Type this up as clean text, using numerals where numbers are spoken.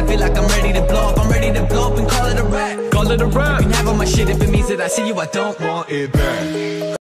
feel like I'm ready to blow up. I'm ready to blow up and call it a wrap. Call it a wrap. You can have all my shit if it means that I see you, I don't want it back.